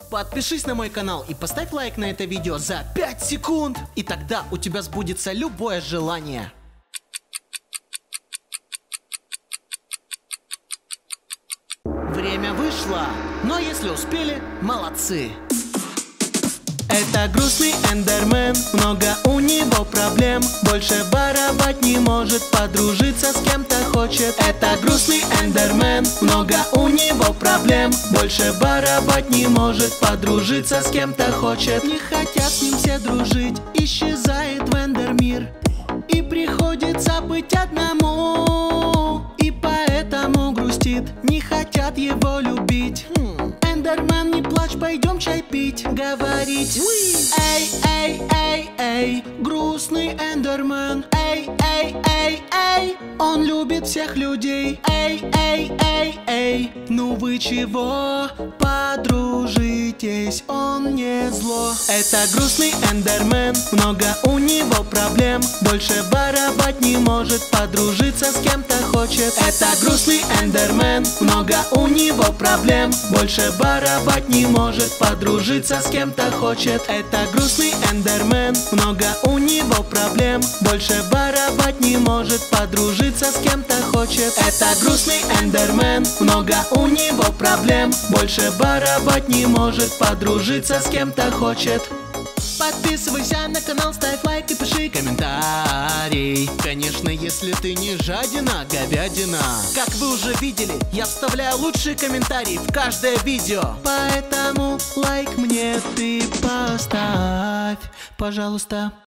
Подпишись на мой канал и поставь лайк на это видео за 5 секунд. И тогда у тебя сбудется любое желание. Время вышло, но если успели, молодцы. Это грустный эндермен, много у него проблем. Больше воровать не может, подружиться с кем-то хочет. Это грустный эндермен, много у него проблем. Больше воровать не может, подружиться с кем-то хочет. Не хотят с ним все дружить, исчезает в эндермир. И приходится быть одному, и поэтому грустит, не хотят его любить. Эндермен, не плачь, пойдем чай пить, говорить. Эй, эй, эй, эй, грустный эндермен. Эй, эй, эй, эй, он любит всех людей. Эй, эй, эй, эй, ну вы чего? Подружитесь, он не зло. Это грустный эндермен, много у него проблем. Больше воровать не может, подружиться с кем-то хочет. Это грустный эндермен, много у него проблем. Больше воровать не может, подружиться с кем-то хочет. Это грустный эндермен, много у него проблем. Больше воровать не может, подружиться с кем-то хочет. Это грустный эндермен, много у него проблем. Больше воровать не может, подружиться с кем-то хочет. Подписывайся на канал, ставь лайк и пиши комментарий. Конечно, если ты не жадина, говядина. Как вы уже видели, я вставляю лучшие комментарии в каждое видео. Поэтому лайк мне ты поставь, пожалуйста.